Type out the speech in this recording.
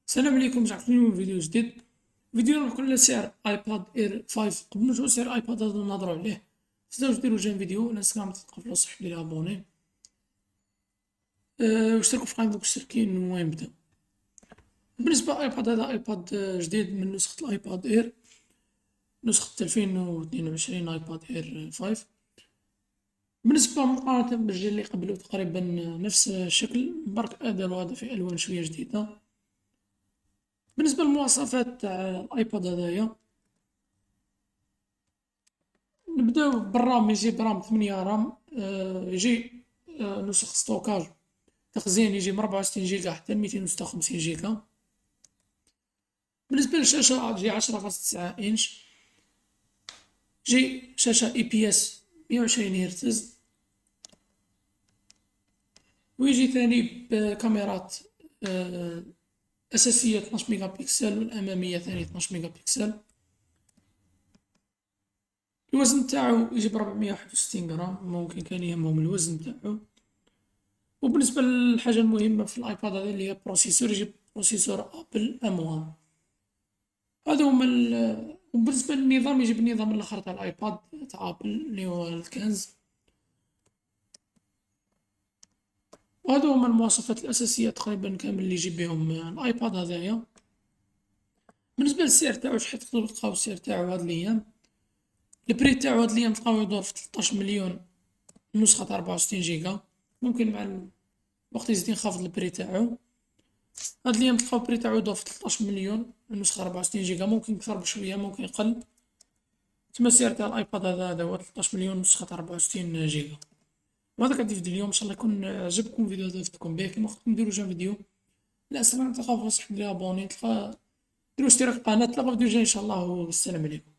السلام عليكم، رجعت لكم فيديو جديد. فيديو نحكوا على سعر ايباد اير 5. قبل ما نشوفو سعر الايباد هذا نهضروا عليه، تنساوش ديروا جيم فيديو. الناس كامل تلقاو في الوصف ديال ابوني، واشتركوا في القناه مشتركين. المهم نبداو. بالنسبه للايباد، هذا ايباد جديد من نسخه الايباد اير، نسخه 2022 ايباد اير 5. بالنسبه مقارنه بالجيل اللي قبله تقريبا نفس الشكل، برك اداء هذا في الوان شويه جديده. بالنسبه للمواصفات تاع الايباد هذايا، نبداو بالرام. يجي برام 8 رام، يجي نسخ ستوكاج تخزين يجي من 64 جيجا حتى 256 جيجا. بالنسبة للشاشة تجي 10.9 انش، تجي شاشة اي بي اس 120 هرتز، ويجي ثاني بكاميرات أساسية 12 ميجا بكسل، والأمامية ثاني 12 ميجا بكسل. الوزن تاعو يجي ب461 غرام، ممكن كان يهمهم الوزن تاعو. وبالنسبة للحاجة المهمة في الآيباد هذا اللي هي بروسيسور، يجي بروسيسور أبل M1. هذا هما وبالنسبة للنظام يجي بالنظام الآخر تاع الآيباد تاع أبل اللي هو الكنز. وهذا هما المواصفات الأساسية تقريبا كامل اللي يجي بهم الآيباد هذايا. بالنسبة للسعر تاعو شحال تقدرو تلقاو السعر تاعو هاد الأيام؟ البري تاعو هاد الأيام تلقاو يدور في 13 مليون النسخة تاع 64 جيجا. ممكن مع الوقت يزيد ينخفض البري تاعو. هاد الأيام تلقاو البري تاعو يدور في 13 مليون النسخة 64 جيجا، ممكن أكثر بشوية ممكن أقل. تما السعر تاع الآيباد هذا هو 13 مليون نسخة 64 جيجا. وهذا كان فيديو اليوم، ان شاء الله يكون عجبكم الفيديو هذا، فدكم به. كيما قلت لكم ديروا جيم فيديو. لا سلام، تلقاو في الوصف ديال ابوني، ديروا اشتراك القناة. تلقاو فيديو جاي ان شاء الله، والسلام عليكم.